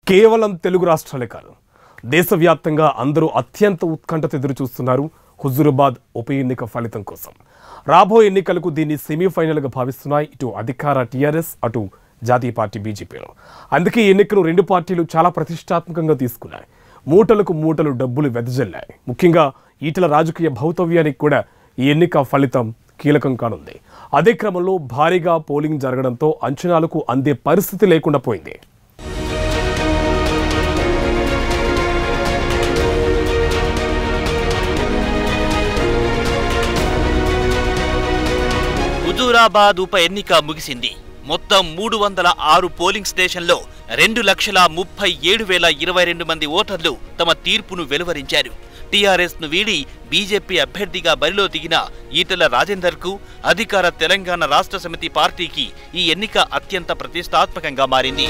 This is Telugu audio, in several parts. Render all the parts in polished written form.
కేవలం తెలుగు రాష్ట్రాలే కాదు, దేశవ్యాప్తంగా అందరూ అత్యంత ఉత్కంఠతో ఎదురుచూస్తున్నారు హుజూరాబాద్ ఉప ఎన్నిక ఫలితం కోసం. రాబోయే ఎన్నికలకు దీన్ని సెమీఫైనల్గా భావిస్తున్నాయి ఇటు అధికార టీఆర్ఎస్, అటు జాతీయ పార్టీ బీజేపీలు. అందుకే ఈ ఎన్నికను రెండు పార్టీలు చాలా ప్రతిష్టాత్మకంగా తీసుకున్నాయి. మూటలకు మూటలు డబ్బులు వెదజల్లాయి. ముఖ్యంగా ఈటల రాజకీయ భౌతవ్యానికి కూడా ఈ ఎన్నిక ఫలితం కీలకం కానుంది. అదే క్రమంలో భారీగా పోలింగ్ జరగడంతో అంచనాలకు అందే పరిస్థితి లేకుండా పోయింది. హుజూరాబాద్ ఉప ఎన్నిక ముగిసింది. మొత్తం 306 పోలింగ్ స్టేషన్లో 2,37,022 మంది ఓటర్లు తమ తీర్పును వెలువరించారు. టీఆర్ఎస్ ను వీడి బీజేపీ అభ్యర్థిగా బరిలో దిగిన ఈటల రాజేందర్ కు అధికార తెలంగాణ రాష్ట్ర సమితి పార్టీకి ఈ ఎన్నిక అత్యంత ప్రతిష్టాత్మకంగా మారింది.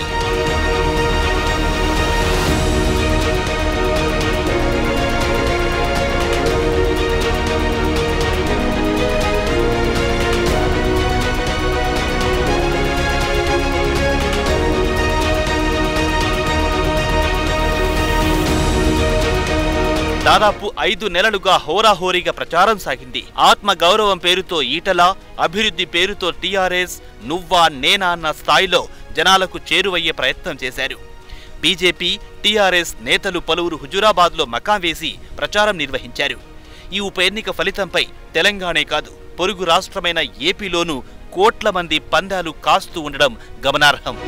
దాదాపు 5 నెలలుగా హోరాహోరీగా ప్రచారం సాగింది. ఆత్మ గౌరవం పేరుతో ఈటల, అభివృద్ధి పేరుతో టీఆర్ఎస్ నువ్వా నేనా అన్న స్థాయిలో జనాలకు చేరువయ్యే ప్రయత్నం చేశారు. బీజేపీ, టీఆర్ఎస్ నేతలు పలువురు హుజూరాబాద్లో మకాం వేసి ప్రచారం నిర్వహించారు. ఈ ఉప ఎన్నిక ఫలితంపై తెలంగాణే కాదు, పొరుగు రాష్ట్రమైన ఏపీలోనూ కోట్ల మంది పందాలు కాస్తూ ఉండడం గమనార్హం.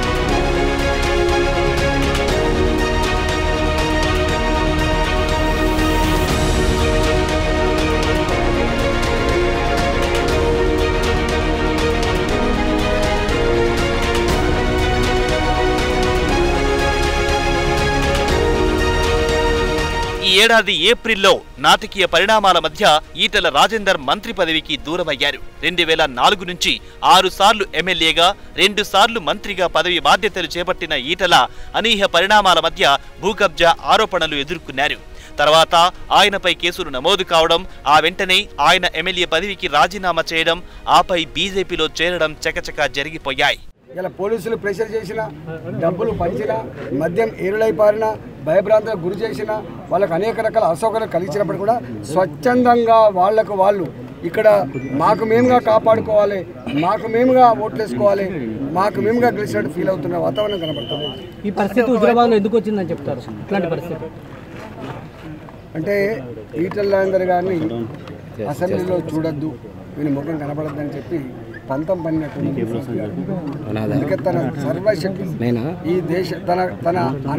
ఈ ఏడాది ఏప్రిల్లో నాటకీయ పరిణామాల మధ్య ఈటల రాజేందర్ మంత్రి పదవికి దూరమయ్యారు. 2004 నుంచి 6 సార్లు ఎమ్మెల్యేగా, 2 సార్లు మంత్రిగా పదవి బాధ్యతలు చేపట్టిన ఈటల అనూహ్య పరిణామాల మధ్య భూకబ్జా ఆరోపణలు ఎదుర్కొన్నారు. తర్వాత ఆయనపై కేసులు నమోదు కావడం, ఆ వెంటనే ఆయన ఎమ్మెల్యే పదవికి రాజీనామా చేయడం, ఆపై బీజేపీలో చేరడం చకచకా జరిగిపోయాయి. ఇలా పోలీసులు ప్రెషర్ చేసిన, డబ్బులు పంచినా, మద్యం ఏరులై పారినా, భయభ్రాంతులకు గురి చేసిన, వాళ్ళకు అనేక రకాల అసౌకర్యాలు కలిగించినప్పుడు కూడా స్వచ్ఛందంగా వాళ్ళు ఇక్కడ మాకు మేముగా కాపాడుకోవాలి, మాకు మేముగా ఓట్లేసుకోవాలి, మాకు మేముగా గెలిచినట్టు ఫీల్ అవుతున్న వాతావరణం కనబడుతుంది. ఈ పరిస్థితి హుజూరాబాద్లో ఎందుకు వచ్చిందని చెప్తారు? ఇట్లాంటి పరిస్థితి అంటే ఈటల రాజేందర్ గారిని అసెంబ్లీలో చూడొద్దు, వీని ముఖం కనబడద్దని చెప్పి పంతం పడినట్టు. అందుకే తన సర్వశక్తి ఈ దేశ తన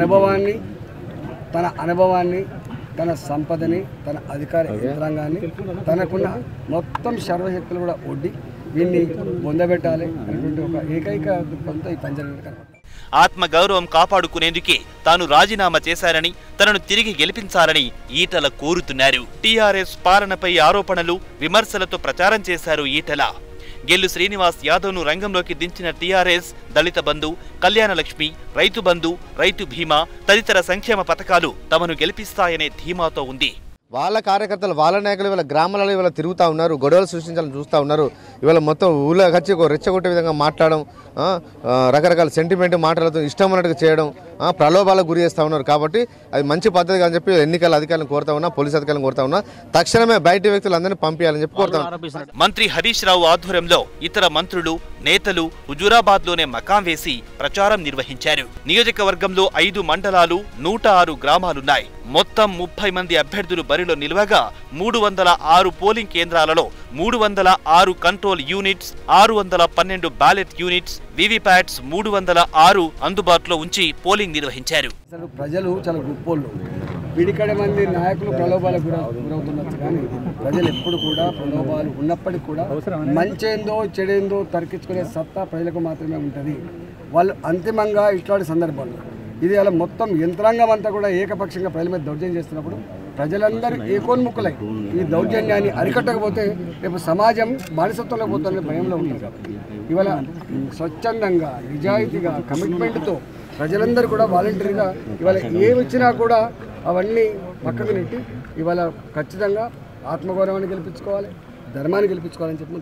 అనుభవాన్ని తన సంపదని, తన అధికార యంత్రాంగాన్ని, తనకున్న మొత్తం సర్వశక్తులు కూడా ఒడ్డి వీన్ని పొందబెట్టాలి అనేటువంటి ఒక ఏకైక దృక్పథంతో ఈ పంజరంగా ఆత్మ గౌరవం కాపాడుకునేందుకే తాను రాజీనామా చేశారని, తనను తిరిగి గెలిపించాలని ఈటల కోరుతున్నారు. టీఆర్ఎస్ పాలనపై ఆరోపణలు, విమర్శలతో ప్రచారం చేశారు ఈటల. గెల్లు శ్రీనివాస్ యాదవ్ను రంగంలోకి దించిన టీఆర్ఎస్ దళిత బంధు, కళ్యాణ లక్ష్మి, రైతు బంధు, రైతు బీమా తదితర సంక్షేమ పథకాలు తమను గెలిపిస్తాయనే ధీమాతో ఉంది. వాళ్ళ కార్యకర్తలు, వాళ్ళ నాయకులు ఇవాళ గ్రామాలలో ఇవాళ తిరుగుతూ ఉన్నారు, గొడవలు సృష్టించాలని చూస్తూ ఉన్నారు. ఇవాళ మొత్తం ఊళ్ళో వచ్చి రెచ్చగొట్టే విధంగా మాట్లాడడం, రకరకాల సెంటిమెంట్ మాటలతో ఇష్టం ఉన్నట్టుగా చేయడం, ప్రలోభాలకు గురి చేస్తూ ఉన్నారు. కాబట్టి అది మంచి పద్ధతి అని చెప్పి ఎన్నికల అధికారులను కోరుతా ఉన్నా, పోలీసు అధికారులను కోరుతా ఉన్నా, తక్షణమే బయటి వ్యక్తులందరినీ పంపించాలని చెప్పి కోరుతా ఉన్నా. మంత్రి హరీష్ రావు ఆధ్వర్యంలో ఇతర మంత్రులు, నేతలు హుజూరాబాద్ లోనే మకాం వేసి ప్రచారం నిర్వహించారు. నియోజకవర్గంలో 5 మండలాలు, 106 గ్రామాలున్నాయి. మొత్తం 30 మంది అభ్యర్థులు బరిలో నిలవగా 306 పోలింగ్ కేంద్రాలలో 306 control units, 612 ballot units, VVPATs 306 అందుబాటులో ఉంచి పోలింగ్ నిర్వహించారు. ప్రజలు చాలా గొప్పోళ్ళు. పిడికడ మంది నాయకులు ప్రలోభాలకు గురవుతున్నచ్చు, కానీ ప్రజలు ఎప్పుడు కూడా ప్రలోభాలు ఉన్నప్పటికీ కూడా మంచేందో చెడేందో తర్కించుకునే సత్తా ప్రజలకు మాత్రమే ఉంటుంది. వాళ్ళు అంతిమంగా ఇట్లాంటి సందర్భాల్లో ఇది అలా మొత్తం యంత్రాంగం అంతా కూడా ఏకపక్షంగా ప్రజల మీద దౌర్జన్యం చేస్తున్నప్పుడు ప్రజలందరూ ఏకోన్ముఖులై ఈ దౌర్జన్యాన్ని అరికట్టకపోతే రేపు సమాజం బానిసత్వంలో పోతున్న భయంలో ఉంటుంది. కాబట్టి ఇవాళ స్వచ్ఛందంగా, నిజాయితీగా, కమిట్మెంట్తో ప్రజలందరూ కూడా వాలంటరీగా ఇవాళ ఏమి ఇచ్చినా కూడా అవన్నీ పక్కకు నెట్టి ఇవాళ ఖచ్చితంగా ఆత్మగౌరవాన్ని గెలిపించుకోవాలి, ధర్మాన్ని గెలిపించుకోవాలని చెప్పి ముందుకు వచ్చి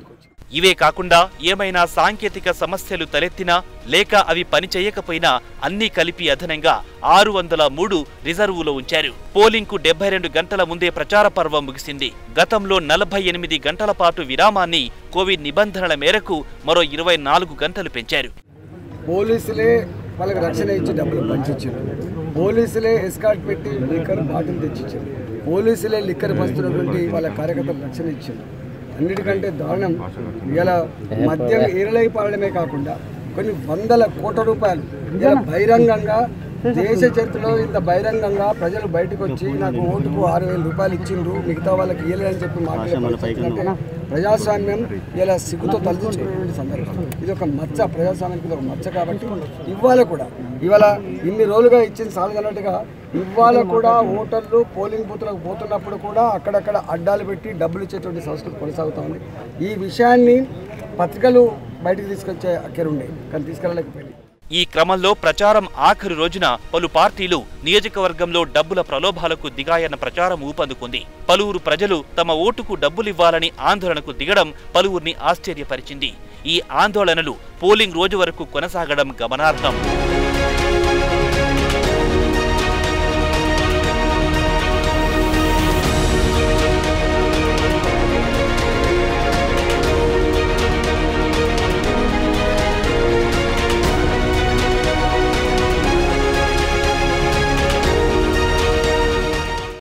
ఇవే కాకుండా ఏమైనా సాంకేతిక సమస్యలు తలెత్తినా లేక అవి పనిచేయకపోయినా అన్నీ కలిపి అదనంగా 603 రిజర్వులో ఉంచారు. పోలింగ్కు 72 గంటల ముందే ప్రచార పర్వం ముగిసింది. గతంలో 48 గంటల పాటు విరామాన్ని కోవిడ్ నిబంధనల మేరకు మరో 24 గంటలు పెంచారు. పోలీసులే వాళ్ళకి రక్షణ ఇచ్చి డబ్బులు పంచిచ్చారు. పోలీసులే ఎస్కార్ట్ పెట్టి లిక్కర్ బాటిల్ తెచ్చిచ్చారు. పోలీసులే లిక్కర్ పంచుతున్నటువంటి వాళ్ళ కార్యకర్తలు రక్షణ ఇచ్చారు. అన్నిటికంటే దారుణం ఇలా మద్యం ఏరలై పారడమే కాకుండా కొన్ని వందల కోట్ల రూపాయలు ఇలా బహిరంగంగా దేశ చరిత్రలో ఇంత బహిరంగంగా ప్రజలు బయటకు వచ్చి నాకు ఓటుకు 6,000 రూపాయలు ఇచ్చిండ్రు, మిగతా వాళ్ళకి ఇవ్వలేదని చెప్పి మాట్లాడే ప్రజాస్వామ్యం ఇలా సిగ్గుతో తలదించుకునే సందర్భం. ఇది ఒక మచ్చ, ప్రజాస్వామ్యానికి ఇది ఒక మచ్చ. కాబట్టి ఇవాళ ఇన్ని రోజులుగా ఇచ్చిన సాలదన్నట్టుగా ఇవాళ కూడా ఓటర్లు పోలింగ్ బూత్లకు పోతున్నప్పుడు కూడా అక్కడక్కడ అడ్డాలు పెట్టి డబ్బులు ఇచ్చేటువంటి సంస్కృతి కొనసాగుతూ ఉంది. ఈ విషయాన్ని పత్రికలు బయటకు తీసుకొచ్చే అక్కరుండే, కానీ తీసుకెళ్ళలేకపోయింది. ఈ క్రమంలో ప్రచారం ఆఖరి రోజున పలు పార్టీలు నియోజకవర్గంలో డబ్బుల ప్రలోభాలకు దిగాయన్న ప్రచారం ఊపందుకుంది. పలువురు ప్రజలు తమ ఓటుకు డబ్బులివ్వాలని ఆందోళనకు దిగడం పలువురిని ఆశ్చర్యపరిచింది. ఈ ఆందోళనలు పోలింగ్ రోజు వరకు కొనసాగడం గమనార్హం.